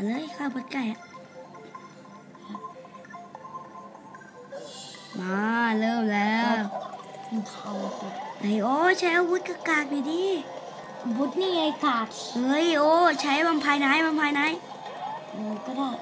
เลยข้าวผัดไก่มาเริ่มแล้วเขาไอโอใช้อาวุธกากๆดิอาวุธนี่ไงกาดเฮ้ยโอใช้บัมพายไหนก็ได้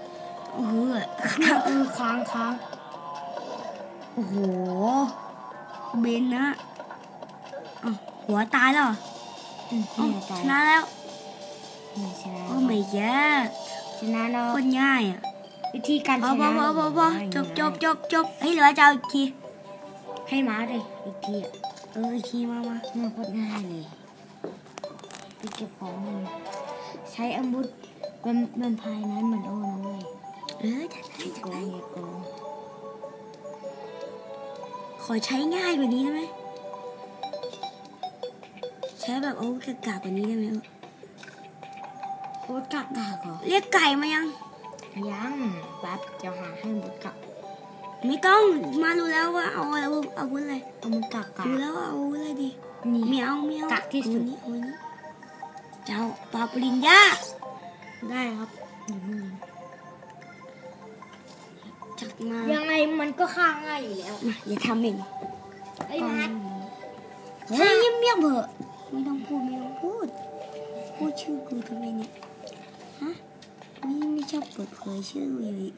ค้างโอ้โหเบนนะหัวตายแล้วชนะแล้วโอ้ไม่แย่ชนะแล้วคนง่ายวิธีการชนะพอจบให้เหลือจะเอาอีกทีให้มาเลยอีกทีอีกทีมาโคตรง่ายเลยไปเก็บของมันใช้อาวุธมันภายนั้นเหมือนโอ้นะเว้ยโกงขอใช้ง่ายกว่านี้ได้ไหมใช้แบบโอ้กากกว่านี้ได้ไหมโอ้กากเหรอเรียกไก่มายังแป๊บจะหาให้หมดกับไม่ต้องมารู้แล้วว่าเอาอะไรเอาวุ้นอะไรเอามันกากรู้แล้วว่าเอาวุ้นอะไรดีเมียวกากที่สุดนี้เจ้าปาปริญญาได้ครับจัดมายังไงมันก็ฆ่าง่ายอยู่แล้วอย่าทำเองไอ้นัทเฮ้ยเงียบเถอะไม่ต้องพูดชื่อกูทำไมเนี่ยฮะไม่ชอบเปิดเผยชื่ออยู่อีก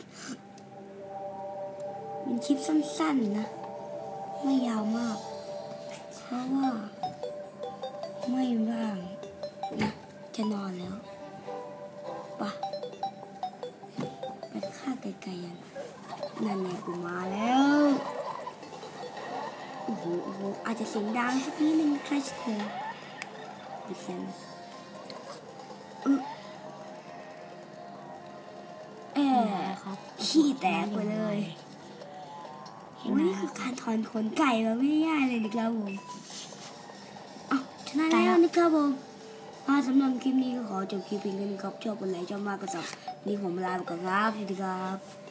เป็นคลิปสั้นๆนะไม่ยาวมากเพราะว่าไม่ว่างนะจะนอนแล้วปะไปฆ่าไก่ๆนั่นไงกูมาแล้วโอ้โหอาจจะเสียงดังสักนิดนึงใครจะเธอดิฉันครับขี้แตกไปเลยนี่คือการถอนขนไก่แบบไม่ง่ายเลยนะครับผมชนะแล้วนะครับผมสำหรับคลิปนี้ก็ขอจบคลิปเพียงเท่านี้ครับชอบกดไลค์ชอบมากก็สับนี่ผมลาไปก่อนครับสวัสดีครับ